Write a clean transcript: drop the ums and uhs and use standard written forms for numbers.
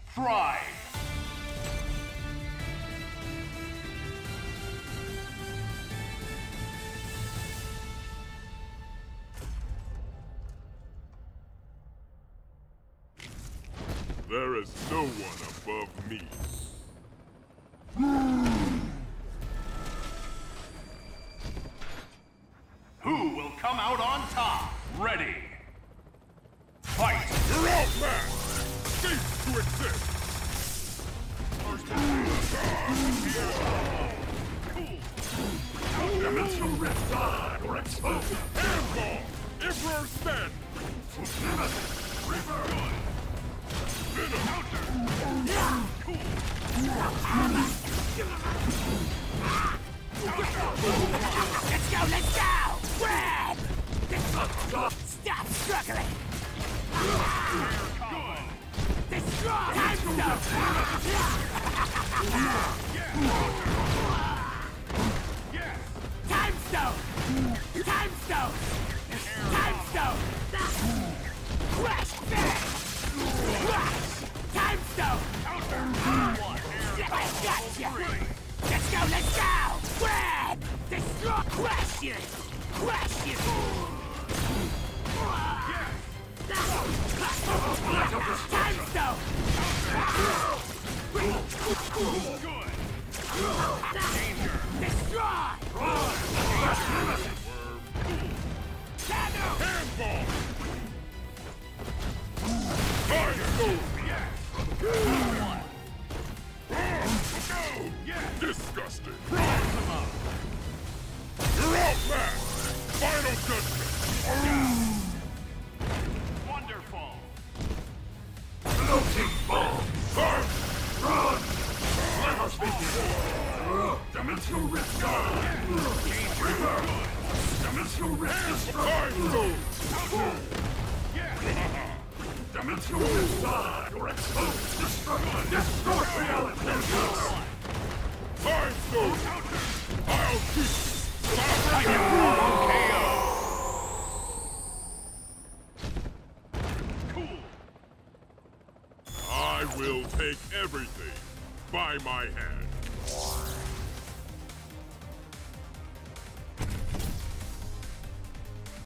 Try! There is no one above me. Who will come out on top? Ready! Fight! You're outmatched! Cease to exist! Dimensional rift God or explode! Handball! Emperor stand! Nemesis! Reverse! Venom! Let's go, let's go! Grab! Stop struggling! Destroy! Time stone! Time stone! Time stone! Time stone! Crash! Finish! Crash! Time stone! I gotcha! Let's go, let's go! Grab! Destroy! Crash you! Crash you! Time stone! Good! Danger! Destroy! Handball! Disgusting! You're outmatched! Final judgment! Wonderful! Floating bomb! Run! Let us begin! Dimensional rift God! Reverse! Dimensional rift destroy! Dimensional rift God or explode! Destroy reality! Time stone! I'll keep Cool! I will take everything by my hand.